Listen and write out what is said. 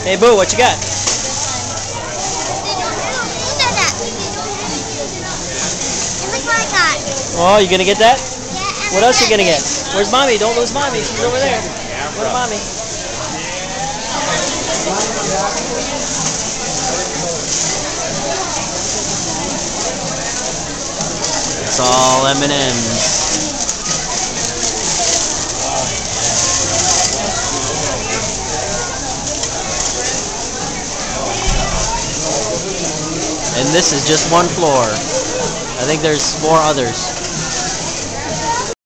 Hey, Boo, what you got? Look at that. And look what I got. Oh, you gonna get that? Yeah, and What look else you at gonna get? this. Where's Mommy? Don't lose Mommy. She's over there. Where's Mommy? It's all M&M's. And this is just one floor. I think there's 4 others.